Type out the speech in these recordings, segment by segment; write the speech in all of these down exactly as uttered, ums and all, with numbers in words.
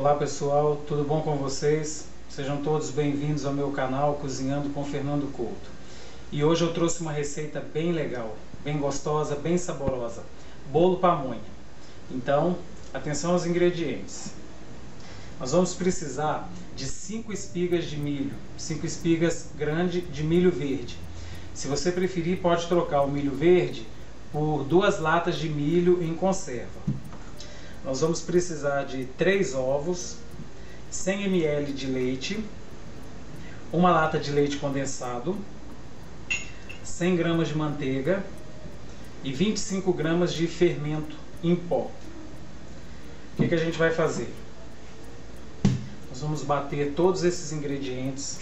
Olá pessoal, tudo bom com vocês? Sejam todos bem-vindos ao meu canal Cozinhando com Fernando Couto. E hoje eu trouxe uma receita bem legal, bem gostosa, bem saborosa, bolo pamonha. Então, atenção aos ingredientes. Nós vamos precisar de cinco espigas de milho, cinco espigas grandes de milho verde. Se você preferir, pode trocar o milho verde por duas latas de milho em conserva. Nós vamos precisar de três ovos, cem mililitros de leite, uma lata de leite condensado, cem gramas de manteiga e vinte e cinco gramas de fermento em pó. O que que a gente vai fazer? Nós vamos bater todos esses ingredientes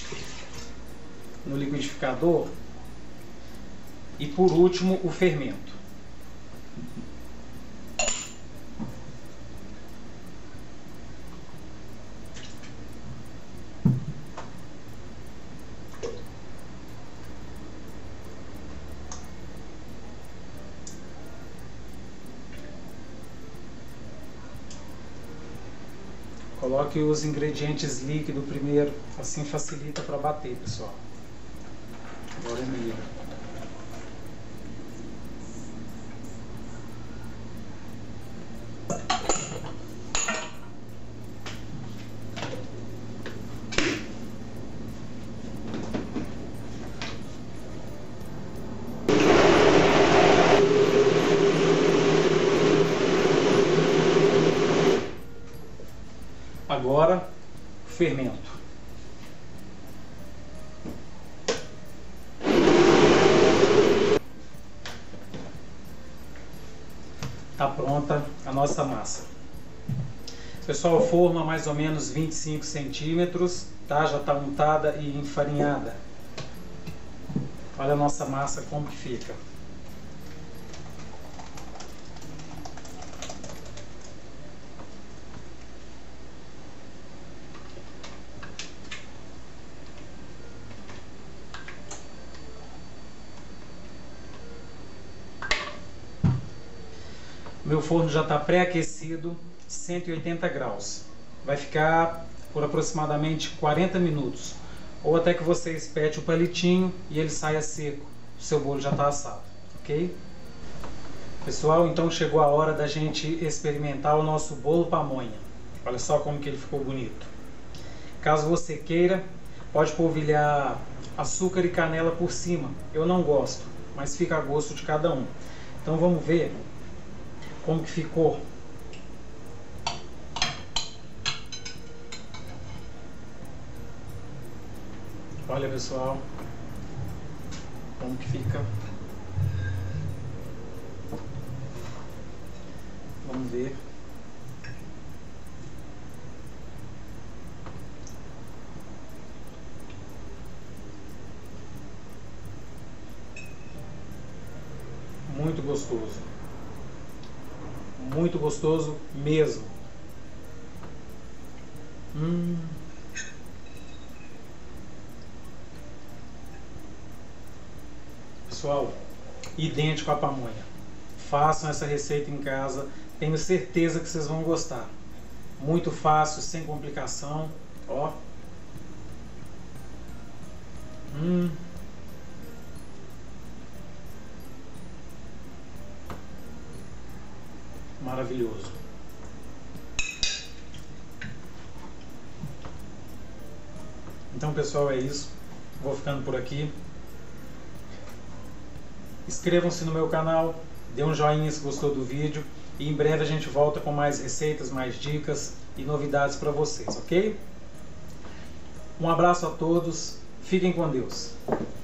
no liquidificador e, por último, o fermento. Coloque os ingredientes líquidos primeiro, assim facilita para bater, pessoal. Agora o milho. Agora, o fermento. Está pronta a nossa massa. Pessoal, forma mais ou menos vinte e cinco centímetros, tá? Já está untada e enfarinhada. Olha a nossa massa como que fica. Meu forno já está pré-aquecido, cento e oitenta graus. Vai ficar por aproximadamente quarenta minutos. Ou até que você espete o palitinho e ele saia seco. O seu bolo já está assado, ok? Pessoal, então chegou a hora da gente experimentar o nosso bolo pamonha. Olha só como que ele ficou bonito. Caso você queira, pode polvilhar açúcar e canela por cima. Eu não gosto, mas fica a gosto de cada um. Então vamos ver como que ficou. Olha, pessoal, como que fica. Vamos ver. Muito gostoso. Muito gostoso mesmo. Hum. Pessoal, idêntico à pamonha. Façam essa receita em casa. Tenho certeza que vocês vão gostar. Muito fácil, sem complicação. Ó. Hum. Maravilhoso. Então, pessoal, é isso. Vou ficando por aqui. Inscrevam-se no meu canal, dê um joinha se gostou do vídeo e em breve a gente volta com mais receitas, mais dicas e novidades para vocês, ok? Um abraço a todos, fiquem com Deus.